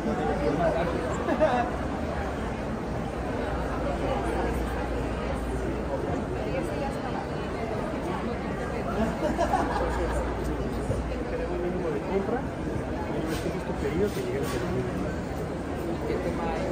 Tenemos el mínimo de compra y una vez que es tu pedido te llega el servicio.